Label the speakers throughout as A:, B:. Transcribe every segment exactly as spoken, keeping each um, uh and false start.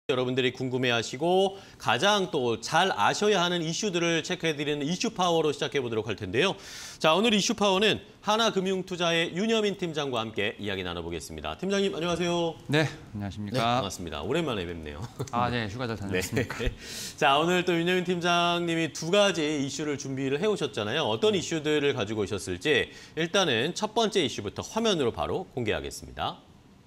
A: 여러분들이 궁금해하시고 가장 또 잘 아셔야 하는 이슈들을 체크해드리는 이슈 파워로 시작해보도록 할 텐데요. 자, 오늘 이슈 파워는 하나금융투자의 윤여민 팀장과 함께 이야기 나눠보겠습니다. 팀장님 안녕하세요.
B: 네, 안녕하십니까.
A: 네, 반갑습니다. 오랜만에 뵙네요.
B: 아, 네, 휴가 잘 다녀왔습니까?
A: 네. 자, 오늘 또 윤여민 팀장님이 두 가지 이슈를 준비를 해오셨잖아요. 어떤 이슈들을 가지고 오셨을지 일단은 첫 번째 이슈부터 화면으로 바로 공개하겠습니다.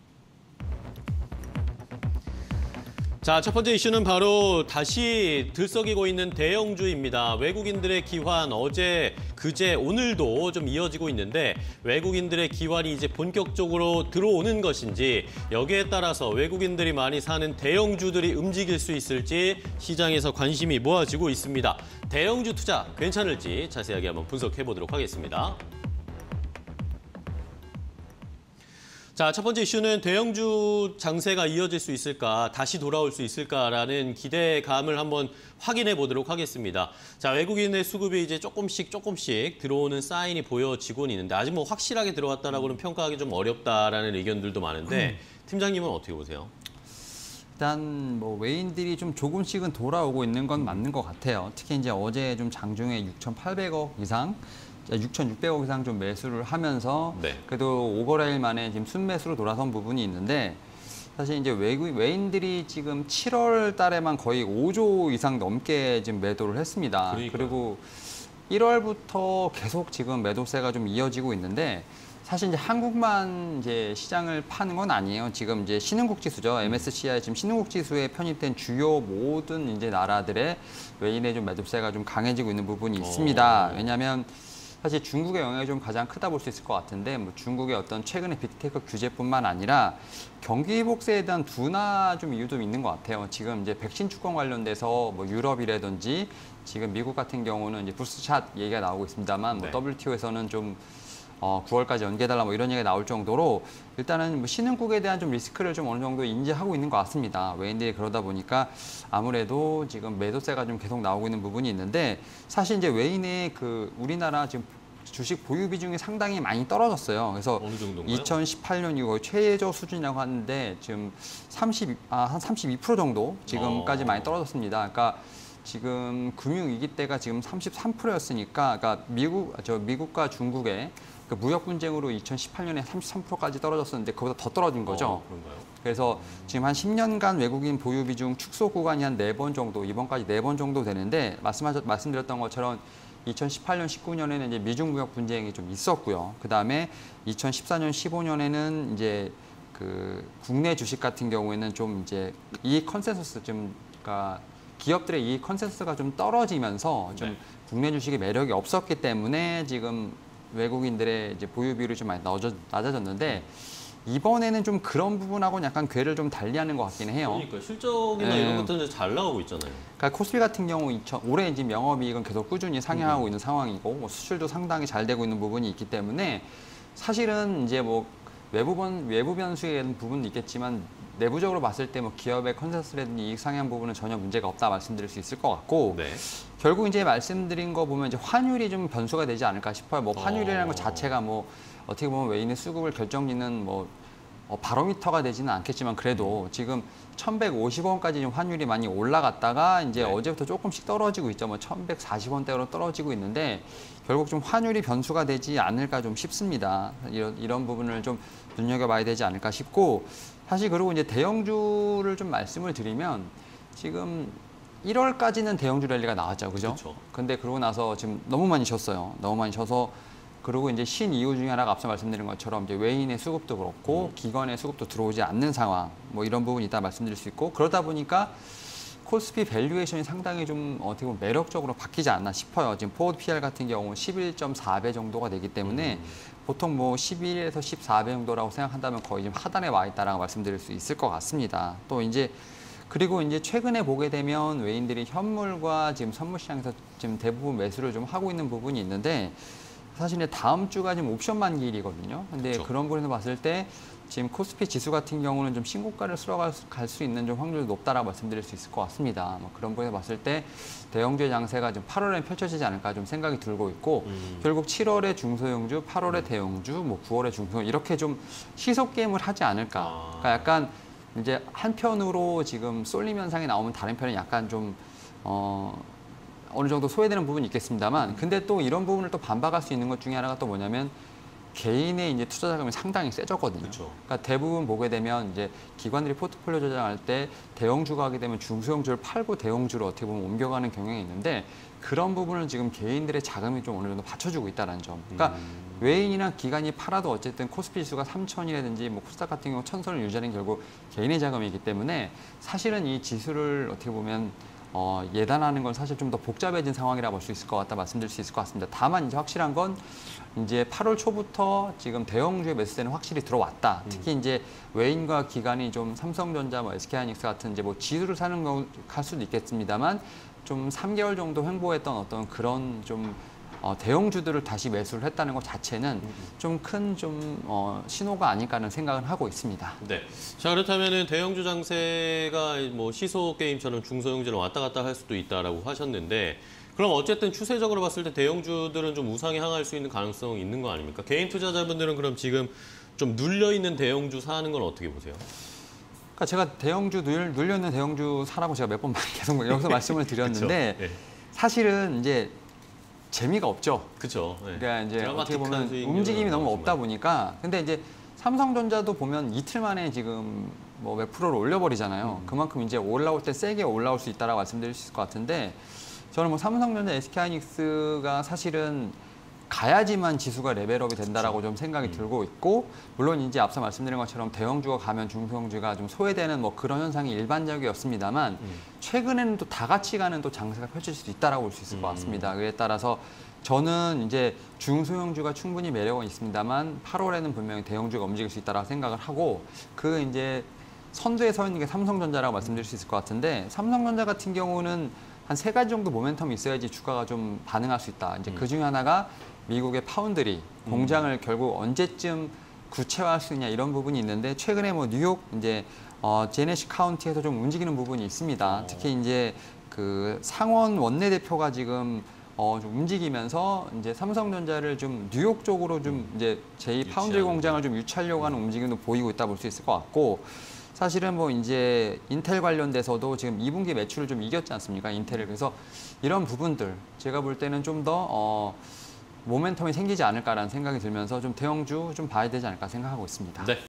A: 자, 첫 번째 이슈는 바로 다시 들썩이고 있는 대형주입니다. 외국인들의 기환 어제, 그제, 오늘도 좀 이어지고 있는데 외국인들의 기환이 이제 본격적으로 들어오는 것인지 여기에 따라서 외국인들이 많이 사는 대형주들이 움직일 수 있을지 시장에서 관심이 모아지고 있습니다. 대형주 투자 괜찮을지 자세하게 한번 분석해 보도록 하겠습니다. 자, 첫 번째 이슈는 대형주 장세가 이어질 수 있을까, 다시 돌아올 수 있을까라는 기대감을 한번 확인해 보도록 하겠습니다. 자, 외국인의 수급이 이제 조금씩 조금씩 들어오는 사인이 보여지고는 있는데 아직 뭐 확실하게 들어왔다라고는 평가하기 좀 어렵다라는 의견들도 많은데 팀장님은 어떻게 보세요?
B: 일단 뭐 외인들이 좀 조금씩은 돌아오고 있는 건 맞는 것 같아요. 특히 이제 어제 좀 장중에 육천팔백억 이상, 육천육백억 이상 좀 매수를 하면서 네. 그래도 오 거래일 만에 지금 순매수로 돌아선 부분이 있는데 사실 이제 외국 외인들이 지금 칠월 달에만 거의 오조 이상 넘게 지금 매도를 했습니다. 그러니까요. 그리고 일월부터 계속 지금 매도세가 좀 이어지고 있는데 사실 이제 한국만 이제 시장을 파는 건 아니에요. 지금 이제 신흥국 지수죠. 엠에스시아이 지금 신흥국 지수에 편입된 주요 모든 이제 나라들의 외인의 좀 매도세가 좀 강해지고 있는 부분이 있습니다. 왜냐하면 사실 중국의 영향이 좀 가장 크다 볼 수 있을 것 같은데 뭐 중국의 어떤 최근의 빅테크 규제뿐만 아니라 경기 복세에 대한 둔화 좀 이유도 있는 것 같아요. 지금 이제 백신 추권 관련돼서 뭐 유럽이라든지 지금 미국 같은 경우는 이제 부스트샷 얘기가 나오고 있습니다만 뭐 네. 더블유티오에서는 좀 어, 구월까지 연기해달라 뭐 이런 얘기가 나올 정도로 일단은 뭐 신흥국에 대한 좀 리스크를 좀 어느 정도 인지하고 있는 것 같습니다. 외인들이 그러다 보니까 아무래도 지금 매도세가 좀 계속 나오고 있는 부분이 있는데 사실 이제 외인의 그 우리나라 지금 주식 보유 비중이 상당히 많이 떨어졌어요. 그래서
A: 어느 정도인가요?
B: 이천십팔 년 이후 최저 수준이라고 하는데 지금 삼십, 아, 한 삼십이 퍼센트 정도 지금까지 어... 많이 떨어졌습니다. 그러니까 지금 금융위기 때가 지금 삼십삼 퍼센트였으니까 그러니까 미국, 저 미국과 중국의 그 무역 분쟁으로 이천십팔 년에 삼십삼 퍼센트까지 떨어졌었는데 그보다 더 떨어진 거죠.
A: 어, 그런가요?
B: 그래서 지금 한 십 년간 외국인 보유 비중 축소 구간이 한 네 번 정도, 이번까지 네 번 정도 되는데 말씀하셨, 말씀드렸던 것처럼 이천십팔 년, 십구 년에는 이제 미중 무역 분쟁이 좀 있었고요. 그 다음에 이천십사 년, 십오 년에는 이제 그 국내 주식 같은 경우에는 좀 이제 이익 컨센서스 좀 그러니까 기업들의 이익 컨센서스가 좀 떨어지면서 좀 네. 국내 주식의 매력이 없었기 때문에 지금 외국인들의 이제 보유 비율이 좀 많이 낮아졌는데 이번에는 좀 그런 부분하고는 약간 궤를 좀 달리하는 것 같긴 해요.
A: 그러니까 실적이나 네. 이런 것들은 잘 나오고 있잖아요.
B: 그러니까 코스피 같은 경우 이천, 올해 지금 영업이익은 계속 꾸준히 상향하고 음. 있는 상황이고 뭐 수출도 상당히 잘 되고 있는 부분이 있기 때문에 사실은 이제 뭐 외부 변 외부 변수에 대한 부분은 있겠지만 내부적으로 봤을 때 뭐 기업의 컨센서스라든지 이익 상향 부분은 전혀 문제가 없다 말씀드릴 수 있을 것 같고 네. 결국 이제 말씀드린 거 보면 이제 환율이 좀 변수가 되지 않을까 싶어요. 뭐 환율이라는 어... 것 자체가 뭐 어떻게 보면 외인의 수급을 결정짓는 뭐 어, 바로미터가 되지는 않겠지만 그래도 음. 지금 천백오십 원까지 좀 환율이 많이 올라갔다가 이제 네. 어제부터 조금씩 떨어지고 있죠. 뭐 천백사십 원대로 떨어지고 있는데 결국 좀 환율이 변수가 되지 않을까 좀 싶습니다. 이런, 이런 부분을 좀 눈여겨봐야 되지 않을까 싶고 사실 그리고 이제 대형주를 좀 말씀을 드리면 지금 일월까지는 대형주 랠리가 나왔죠, 그죠? 그렇죠. 근데 그러고 나서 지금 너무 많이 쉬었어요. 너무 많이 쉬어서 그리고 이제 쉰 이유 중에 하나가 앞서 말씀드린 것처럼 이제 외인의 수급도 그렇고 음. 기관의 수급도 들어오지 않는 상황, 뭐 이런 부분이 있다 말씀드릴 수 있고 그러다 보니까 코스피 밸류에이션이 상당히 좀 어떻게 보면 매력적으로 바뀌지 않나 싶어요. 지금 포워드 피알 같은 경우 십일 점 사 배 정도가 되기 때문에 음. 보통 뭐 십일에서 십사 배 정도라고 생각한다면 거의 좀 하단에 와 있다라고 말씀드릴 수 있을 것 같습니다. 또 이제 그리고 이제 최근에 보게 되면 외인들이 현물과 지금 선물 시장에서 지금 대부분 매수를 좀 하고 있는 부분이 있는데 사실 다음 주가 지금 옵션 만기일이거든요. 근데 그렇죠. 그런 부분에서 봤을 때 지금 코스피 지수 같은 경우는 좀 신고가를 쓸어갈 수 있는 좀 확률이 높다라고 말씀드릴 수 있을 것 같습니다. 뭐 그런 부분에서 봤을 때 대형주의 장세가 좀 팔월에 펼쳐지지 않을까 좀 생각이 들고 있고 음. 결국 칠월에 중소형주, 팔월에 음. 대형주, 뭐 구월에 중소형 이렇게 좀 시속 게임을 하지 않을까. 아. 그러니까 약간 이제 한편으로 지금 쏠림 현상이 나오면 다른 편은 약간 좀 어, 어느 정도 소외되는 부분이 있겠습니다만, 근데 또 이런 부분을 또 반박할 수 있는 것 중에 하나가 또 뭐냐면 개인의 이제 투자 자금이 상당히 세졌거든요.
A: 그쵸.
B: 그러니까 대부분 보게 되면 이제 기관들이 포트폴리오 조정할 때 대형주가 하게 되면 중소형주를 팔고 대형주로 어떻게 보면 옮겨가는 경향이 있는데, 그런 부분을 지금 개인들의 자금이 좀 어느 정도 받쳐주고 있다는 점. 그러니까
A: 음.
B: 외인이나 기관이 팔아도 어쨌든 코스피 지수가 삼천이라든지 뭐 코스닥 같은 경우 천선을 유지하는 결국 개인의 자금이기 때문에 사실은 이 지수를 어떻게 보면 어, 예단하는 건 사실 좀 더 복잡해진 상황이라 볼 수 있을 것 같다 말씀드릴 수 있을 것 같습니다. 다만 이제 확실한 건 이제 팔월 초부터 지금 대형주의 매수세는 확실히 들어왔다. 특히 이제 외인과 기관이 좀 삼성전자, 뭐 에스케이하이닉스 같은 이제 뭐 지수를 사는 거 할 수도 있겠습니다만 좀 삼 개월 정도 횡보했던 어떤 그런 좀 어, 대형주들을 다시 매수를 했다는 것 자체는 좀 큰 좀 어, 신호가 아닐까 하는 생각을 하고 있습니다.
A: 네. 자, 그렇다면은 대형주 장세가 뭐 시소 게임처럼 중소형주는 왔다 갔다 할 수도 있다라고 하셨는데, 그럼 어쨌든 추세적으로 봤을 때 대형주들은 좀 우상에 향할 수 있는 가능성이 있는 거 아닙니까? 개인 투자자분들은 그럼 지금 좀 눌려 있는 대형주 사는 건 어떻게 보세요?
B: 그러니까 제가 대형주 눌, 눌려 있는 대형주 사라고 제가 몇 번 계속 여기서 말씀을 드렸는데
A: 그쵸? 네.
B: 사실은 이제 재미가 없죠.
A: 그렇죠.
B: 그러니까 이제 어떻게 보면
A: 수익률은
B: 움직임이 너무
A: 나오지만.
B: 없다 보니까, 근데 이제 삼성전자도 보면 이틀 만에 지금 뭐 몇 프로를 올려버리잖아요.
A: 음.
B: 그만큼 이제 올라올 때 세게 올라올 수 있다라고 말씀드릴 수 있을 것 같은데, 저는 뭐 삼성전자, 에스케이하이닉스가 사실은 가야지만 지수가 레벨업이 된다라고 좀 생각이
A: 음.
B: 들고 있고, 물론 이제 앞서 말씀드린 것처럼 대형주가 가면 중소형주가 좀 소외되는 뭐 그런 현상이 일반적이었습니다만,
A: 음.
B: 최근에는 또 다 같이 가는 또 장세가 펼칠 수 있다라고 볼 수 있을 것
A: 음.
B: 같습니다. 그에 따라서 저는 이제 중소형주가 충분히 매력은 있습니다만 팔월에는 분명히 대형주가 움직일 수 있다라고 생각을 하고, 그 이제 선두에 서 있는 게 삼성전자라고 말씀드릴 수 있을 것 같은데, 삼성전자 같은 경우는 한 세 가지 정도 모멘텀이 있어야지 주가가 좀 반응할 수 있다. 이제
A: 음.
B: 그 중에 하나가 미국의 파운드리 공장을 결국 언제쯤 구체화할 수 있냐 이런 부분이 있는데, 최근에 뭐 뉴욕 이제 어, 제네시 카운티에서 좀 움직이는 부분이 있습니다.
A: 어.
B: 특히 이제 그 상원 원내대표가 지금 어, 좀 움직이면서 이제 삼성전자를 좀 뉴욕 쪽으로 좀 이제 제이 파운드리
A: 유치하는
B: 공장을 좀 유치하려고 하는 움직임도 보이고 있다 볼 수 있을 것 같고, 사실은 뭐 이제 인텔 관련돼서도 지금 이 분기 매출을 좀 이겼지 않습니까? 인텔을. 그래서 이런 부분들 제가 볼 때는 좀 더 어, 모멘텀이 생기지 않을까라는 생각이 들면서 좀 대형주 좀 봐야 되지 않을까 생각하고 있습니다.
A: 네.